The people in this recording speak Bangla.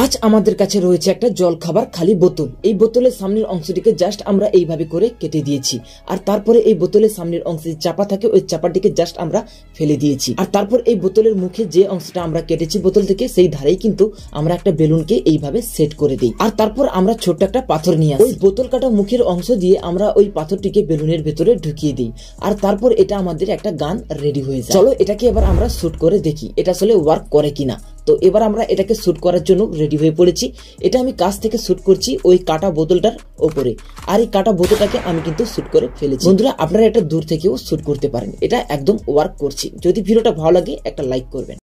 আজ আমাদের কাছে রয়েছে একটা জল খাবার খালি বোতল। এই বোতলের সামনের অংশটিকে জাস্ট আমরা এইভাবে করে কেটে দিয়েছি, আর তারপরে এই বোতলের সামনের অংশে চাপা থাকে ওই চাপাটিকে জাস্ট আমরা ফেলে দিয়েছি। আর তারপর এই বোতলের মুখে যে অংশটা আমরা কেটেছি বোতল থেকে সেই ধারেই কিন্তু আমরা একটা বেলুনকে এইভাবে সেট করে দিই। আর তারপর আমরা ছোট্ট একটা পাথর নিয়ে আসি, ওই বোতল কাটা মুখের অংশ দিয়ে আমরা ওই পাথরটিকে বেলুনের ভেতরে ঢুকিয়ে দিই। আর তারপর এটা আমাদের একটা গান রেডি হয়ে যায়। চলো এটাকে এবার আমরা শুট করে দেখি এটা আসলে ওয়ার্ক করে কিনা। তো এবার আমরা এটাকে শুট করার জন্য রেডি হয়ে পড়েছি। এটা আমি কাছ থেকে শুট করছি ওই কাটা বোতলটার ওপরে, আর এই কাটা বোতলটাকে আমি কিন্তু শুট করে ফেলেছি। বন্ধুরা আপনারা এটা দূর থেকেও শুট করতে পারেন, এটা একদম ওয়ার্ক করছে। যদি ভিডিওটা ভালো লাগে একটা লাইক করবেন।